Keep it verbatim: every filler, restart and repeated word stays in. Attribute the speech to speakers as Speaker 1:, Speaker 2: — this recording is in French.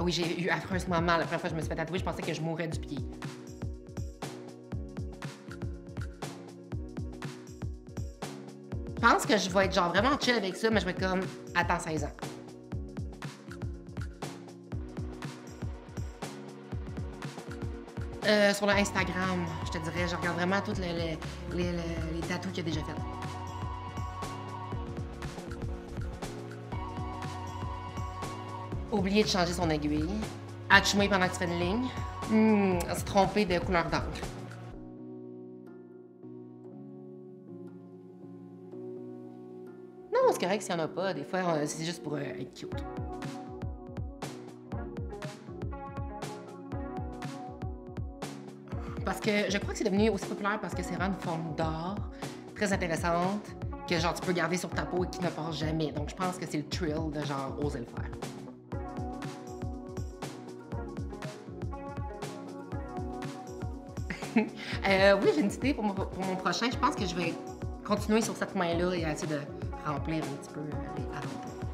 Speaker 1: oui, j'ai eu affreusement mal la première fois que je me suis fait tatouer, je pensais que je mourrais du pied. Je pense que je vais être genre vraiment chill avec ça, mais je vais être comme, attends seize ans. Euh, sur le Instagram, je te dirais, je regarde vraiment toutes les, les, les, les, les tatous qu'il a déjà fait. Oublier de changer son aiguille. Achoumer pendant que tu fais une ligne. Mmh, se tromper de couleur d'encre. Non, c'est correct s'il n'y en a pas. Des fois, c'est juste pour euh, être cute. Parce que je crois que c'est devenu aussi populaire parce que c'est vraiment une forme d'art très intéressante que genre tu peux garder sur ta peau et qui ne part jamais. Donc je pense que c'est le thrill de genre oser le faire. euh, oui, j'ai une idée pour mon, pour mon prochain. Je pense que je vais continuer sur cette main-là et essayer de remplir un petit peu les alentours.